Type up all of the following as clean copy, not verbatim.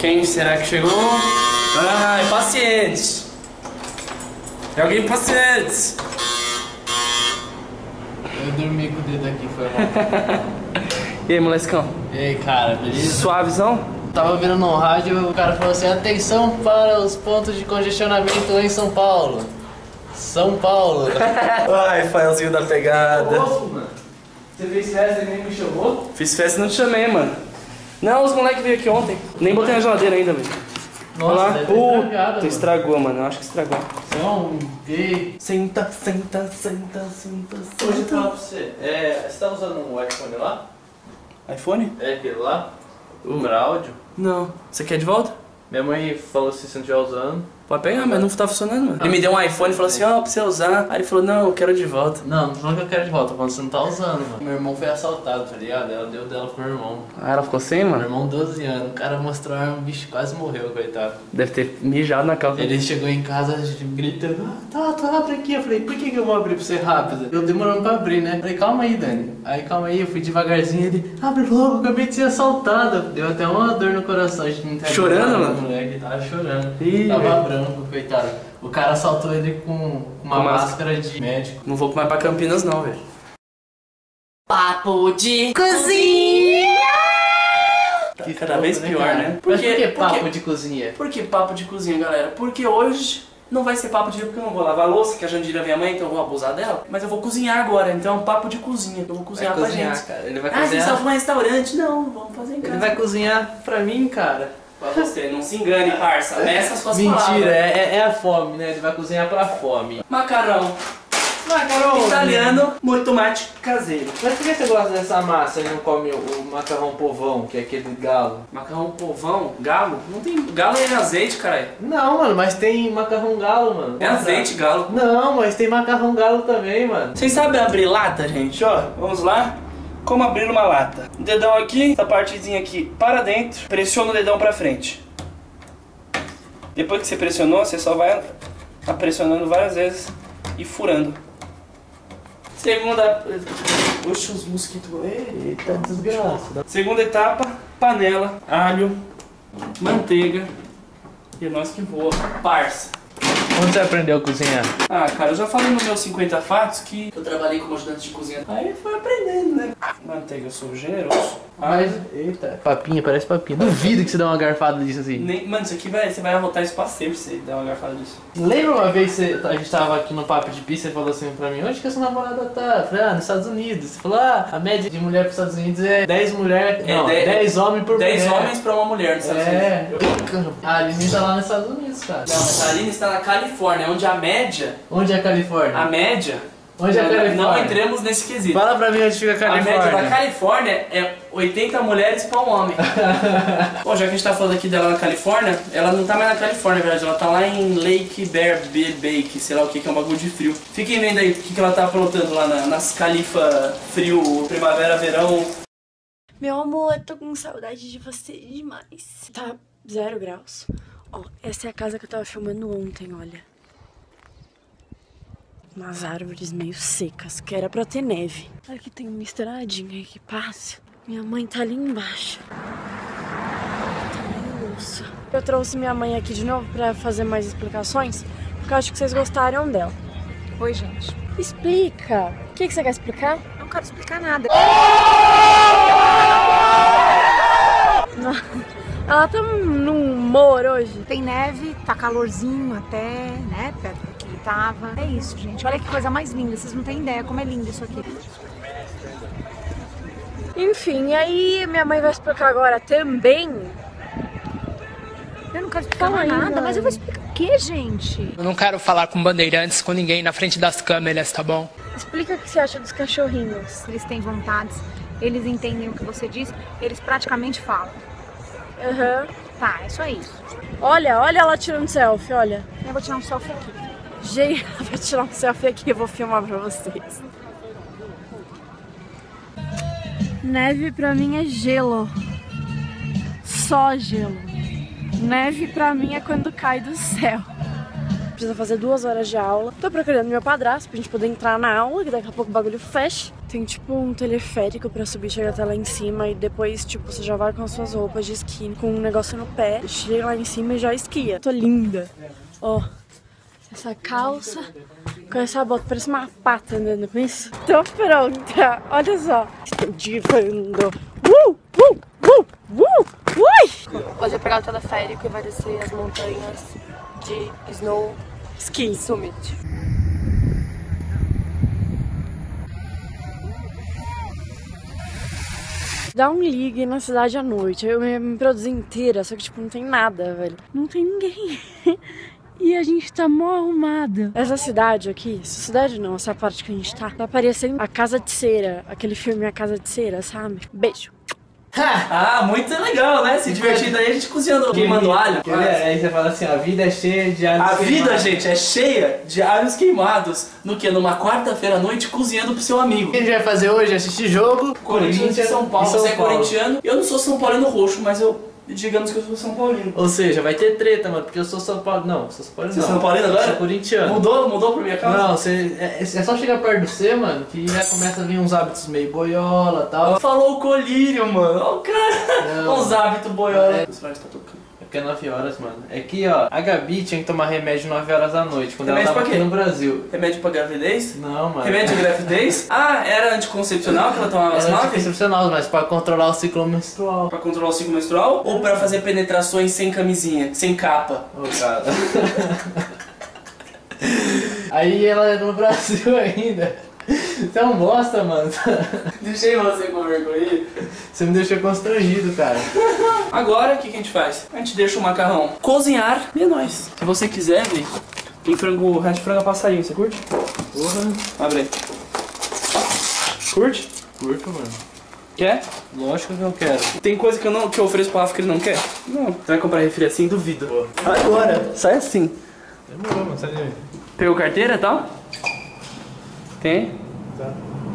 Quem será que chegou? Ai, pacientes. É alguém paciente. Eu dormi com o dedo aqui, foi mal. E aí, molecão? E aí, cara, beleza? Suavezão? Tava ouvindo no rádio, o cara falou assim: atenção para os pontos de congestionamento em São Paulo. São Paulo. Ai, Faelzinho da pegada. Nossa, mano. Você fez festa e nem me chamou? Fiz festa e não te chamei, mano. Não, os moleques veio aqui ontem. Nem botei na geladeira ainda, velho. Nossa, deve ter estragado, Puta, mano. Estragou, mano. Eu acho que estragou. Você é um gay. Senta, senta, senta, senta, Hoje eu falo senta. pra você, você tá usando um iPhone lá? iPhone? É aquele lá? Pra áudio? Não. Você quer de volta? Minha mãe falou se você não estiver usando. Pode pegar, mas não tá funcionando, mano. Ele me deu um iPhone e falou assim, ó, pra você usar. Aí ele falou, não, eu quero de volta. Não, não falou que eu quero de volta, falando que você não tá usando, mano. Meu irmão foi assaltado, tá ligado? Ela deu dela pro meu irmão. Ah, ela ficou sem, Meu mano? irmão, 12 anos, o cara mostrou a arma, o bicho quase morreu, coitado. Deve ter mijado na calça. Ele chegou em casa gritando, tá, abre aqui. Eu falei, por que eu vou abrir pra você rápido? Eu demorando pra abrir, né? Eu falei, calma aí, Dani. Aí, calma aí, eu fui devagarzinho, ele, abre logo, eu acabei de ser assaltada. Deu até uma dor no coração, a gente não entendeu. Chorando, mano? O moleque tava chorando. Ih, Tava velho. branco, coitado. O cara assaltou ele com uma Com máscara de médico. Não vou mais pra Campinas, não, velho. Papo de cozinha! Tá cada vez pior, né? Por que papo de cozinha? Por que papo de cozinha, galera? Porque hoje não vai ser papo de porque eu não vou lavar a louça, que a Jandira é minha mãe, então eu vou abusar dela. Mas eu vou cozinhar agora, então é um papo de cozinha. Eu vou cozinhar pra gente. Cara. Ele vai Ah, vocês cozinhar. só vão em restaurante? Não, vamos fazer em casa. Ele vai cozinhar pra mim, cara. Pra você, não se engane, parça. Meça as suas Mentira, palavras. é a fome, né? Ele vai cozinhar pra fome. Macarrão. Macarrão Italiano, molho tomate caseiro. Mas por que você gosta dessa massa e não come o macarrão povão, que é aquele galo? Macarrão povão, galo? Não tem. Galo é azeite, caralho. Não, mano, mas tem macarrão galo, mano. É azeite, galo. Não, mas tem macarrão galo também, mano. Vocês sabem abrir lata, gente? Ó, vamos lá. Como abrir uma lata. Dedão aqui, essa partezinha aqui para dentro. Pressiona o dedão pra frente. Depois que você pressionou, você só vai pressionando várias vezes e furando. Segunda... Oxe, os mosquitos... Eita, desgraça. Segunda etapa, panela, alho, manteiga e nós que voa. Parça. Onde você aprendeu a cozinhar? Ah, cara, eu já falei no meu 50 fatos que eu trabalhei como ajudante de cozinha. Aí foi aprendendo, né? Manteiga, eu sou generoso. Mas, eita. Papinha, parece papinha. Duvido que você dá uma garfada disso assim. Mano, isso aqui você vai arrotar isso pra sempre se você der uma garfada disso. Lembra uma vez que a gente tava aqui no papo de pizza e falou assim pra mim, onde que a sua namorada tá? Eu falei, nos Estados Unidos. Você falou, a média de mulher pros Estados Unidos é 10 mulheres, não, 10 homens por 10 mulher. homens pra uma mulher nos Estados Unidos. É, a Aline tá lá nos Estados Unidos, cara. Não, mas a Aline está na Califórnia, onde a média... Onde é a Califórnia? A média... Onde é a Califórnia? Não entremos nesse quesito. Fala pra mim onde fica a A Califórnia. média da Califórnia é 80 mulheres pra um homem. Bom, já que a gente tá falando aqui dela na Califórnia, ela não tá mais na Califórnia, na verdade. Ela tá lá em Lake Bear Bake, sei lá o que é um bagulho de frio. Fiquem vendo aí o que ela tá aprontando lá nas Califa frio, primavera, verão. Meu amor, tô com saudade de você demais. Tá 0 graus. Ó, essa é a casa que eu tava filmando ontem, olha. Umas árvores meio secas, que era pra ter neve. Aqui tem uma estradinha aí que passa. Minha mãe tá ali embaixo. Tá meio louça. Eu trouxe minha mãe aqui de novo pra fazer mais explicações, porque eu acho que vocês gostaram dela. Oi, gente. Explica! O que você quer explicar? Não quero explicar nada. Ela tá num humor hoje. Tem neve, tá calorzinho até, né? Perto do que tava. É isso, gente. Olha que coisa mais linda. Vocês não têm ideia como é lindo isso aqui. Enfim, aí minha mãe vai explicar agora também. Eu não quero explicar Fala aí, nada, mãe. mas eu vou explicar o quê, gente? Eu não quero falar com bandeirantes, com ninguém na frente das câmeras, tá bom? Explica o que você acha dos cachorrinhos. Eles têm vontades, eles entendem o que você diz, eles praticamente falam. Aham. Tá, é só isso. Olha ela tirando selfie, olha. Eu vou tirar um selfie aqui. Gente, ela vai tirar um selfie aqui, eu vou filmar pra vocês. Neve pra mim é gelo. Só gelo. Neve pra mim é quando cai do céu. precisa fazer 2 horas de aula. Tô procurando meu padrasto pra gente poder entrar na aula, que daqui a pouco o bagulho fecha. Tem tipo um teleférico pra subir, chegar até lá em cima e depois, tipo, você já vai com as suas roupas de esqui, com um negócio no pé, chega lá em cima e já esquia. Tô linda. Ó, essa calça com essa bota, parece uma pata andando com isso. Tô pronta, olha só. Estou divando. Ui! Hoje eu pegar o teleférico e vai descer as montanhas de Snow Ski Summit. Dá um ligue na cidade à noite. Eu me produzi inteira, só que tipo, não tem nada, velho. Não tem ninguém. E a gente tá mó arrumada. Essa cidade aqui, cidade não, essa parte que a gente tá parecendo a Casa de Cera. Aquele filme A Casa de Cera, sabe? Beijo. Ah, muito legal, né? Se divertindo aí, a gente cozinhando, queimando alho. Aí você fala assim, a vida é cheia de alhos A queimados. vida, gente, é cheia de alhos queimados. No que? Numa quarta-feira à noite, cozinhando pro seu amigo. O que a gente vai fazer hoje? Assistir jogo. Corinthians e São Paulo. Você é corintiano. Eu não sou São Paulino roxo, mas digamos que eu sou São Paulino. Ou seja, vai ter treta, mano, porque eu sou São Paulo. Não, sou São Paulino. Você é São Paulino agora? Eu sou corintiano. Mudou pra minha casa? Não, é só chegar perto do C, mano, que já começa a vir uns hábitos meio boiola e tal. Falou o colírio, mano. Ó, o cara. Não. Uns hábitos boiola. É. O celular tá tocando. É porque é 9 horas, mano. É que, ó, a Gabi tinha que tomar remédio 9 horas da noite, quando Remédio ela tava pra quê? aqui no Brasil. Remédio pra gravidez? Não, mano. Remédio de gravidez? Ah, era anticoncepcional que ela tomava às Era 9? anticoncepcional, mas pra controlar o ciclo menstrual. Pra controlar o ciclo menstrual? Ou pra fazer penetrações sem camisinha, sem capa? Ô, cara. Aí ela é no Brasil ainda. Você é um bosta, mano. Deixei você com vergonha. Você me deixou constrangido, cara. Agora, o que a gente faz? A gente deixa o macarrão cozinhar e é nóis. Se você quiser, Vê, tem frango, resto de frango a passarinho, você curte? Porra. Abre aí. Curte? Curto, mano. Quer? Lógico que eu quero. Tem coisa que eu ofereço pro Rafa que ele não quer? Não. Você vai comprar refri assim? Duvido. Agora, sai assim. Demorou, mano. Sai daí. Pegou carteira e tal? Tem? Tá.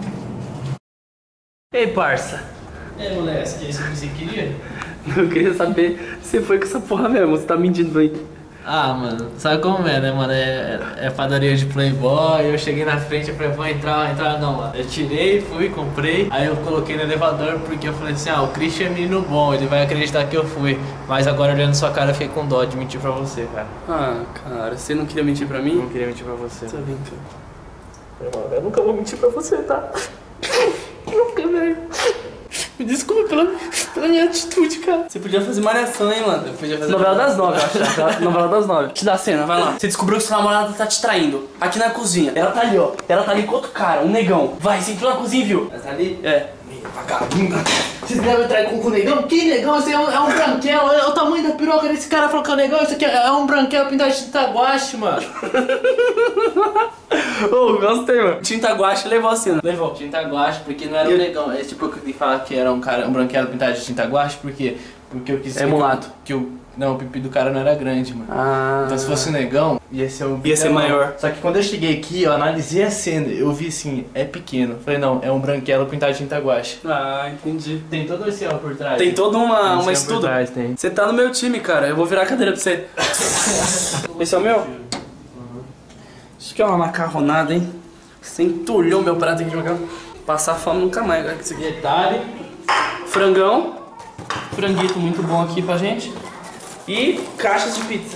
Ei, parça. E aí, moleque, que é isso que você queria? Eu queria saber se foi com essa porra mesmo, você tá mentindo aí. Ah, mano, sabe como é, né, mano? É padaria de Playboy, eu cheguei na frente e falei, vou entrar, não, mano. Eu tirei, fui, comprei, aí eu coloquei no elevador porque eu falei assim, o Christian é menino bom, ele vai acreditar que eu fui. Mas agora olhando sua cara, eu fiquei com dó de mentir pra você, cara. Ah, cara, você não queria mentir pra mim? Não queria mentir pra você. Tá brincando. Eu nunca vou mentir pra você, tá? Nunca, velho. Me desculpa pela minha atitude, cara. Você podia fazer malhação, hein, mano? Eu podia fazer novela das 9, eu acho. Novela das 9. Te dá a cena, vai lá. Você descobriu que sua namorada tá te traindo. Aqui na cozinha. Ela tá ali, ó. Ela tá ali com outro cara, um negão. Vai, você entrou na cozinha e viu. Ela tá ali? É. Vagabunda. Vocês devem trair com o negão? Que negão? Esse é um branquelo. Olha o tamanho da piroca desse cara falou que é um negão. Isso aqui é um branquelo pintado de tinta guache, mano. Ô, gostei, mano. Tinta guache levou a cena. Levou. Tinta guache, porque não era um negão. É tipo que fala que era um branquelo pintado de tinta guache, porque eu quis dizer mulato. Não, o pipi do cara não era grande, mano. Ah. Então se fosse um negão, ia ser um Ia ser maior. Só que quando eu cheguei aqui, eu analisei a cena, eu vi assim, é pequeno. Falei, não, é um branquelo pintado de tinta guache. Ah, entendi. Tem todo esse ó por trás. Tem todo uma Por estudo. trás, tem. Você tá no meu time, cara. Eu vou virar a cadeira pra você. Esse é o meu? Isso aqui é uma macarronada, hein? Você entulhou meu prato aqui de macarrão. Passar fome nunca mais, agora que isso aqui. Detalhe. Frangão. Franguito muito bom aqui pra gente. E caixas de pizza.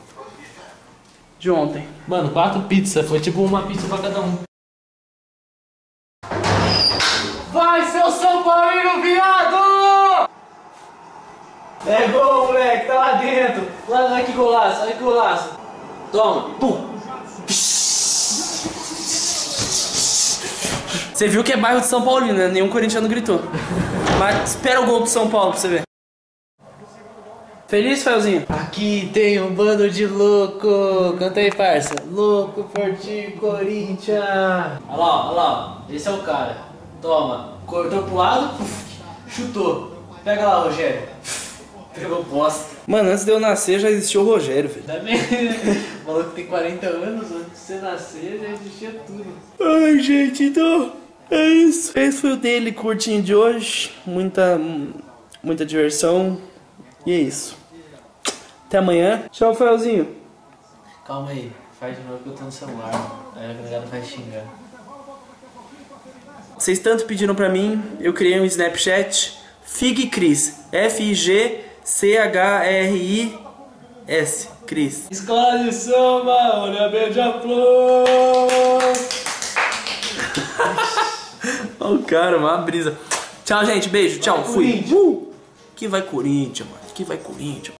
De ontem. Mano, 4 pizzas, foi tipo uma pizza pra cada um. Vai, seu São Paulino, viado! É gol, moleque, tá lá dentro. Olha que golaço, olha que golaço. Toma, pum. Você viu que é bairro de São Paulino, né? Nenhum corintiano gritou. Mas espera o gol do São Paulo pra você ver. Feliz, Faelzinho? Aqui tem um bando de louco. Canta aí, parça. Louco por ti, Corinthians. Olha lá, ó. Esse é o cara. Toma. Cortou pro lado, chutou. Pega lá, Rogério. Pegou bosta. Mano, antes de eu nascer já existia o Rogério, velho. Também, o maluco tem 40 anos, antes de você nascer já existia tudo. Ai, gente, então é isso. Esse foi o daily curtinho de hoje. Muita diversão. E é isso. Até amanhã. Tchau, Faelzinho. Calma aí. Faz de novo que eu tô no celular. Aí a galera vai xingar. Vocês tanto pediram pra mim, eu criei um Snapchat FigCris. F-I-G-C-H-R-I-S. Cris. Escola de samba, olha beija-flor. Olha o cara, uma brisa. Tchau, gente. Beijo. Tchau. Fui. Que vai Corinthians, mano. Que vai Corinthians.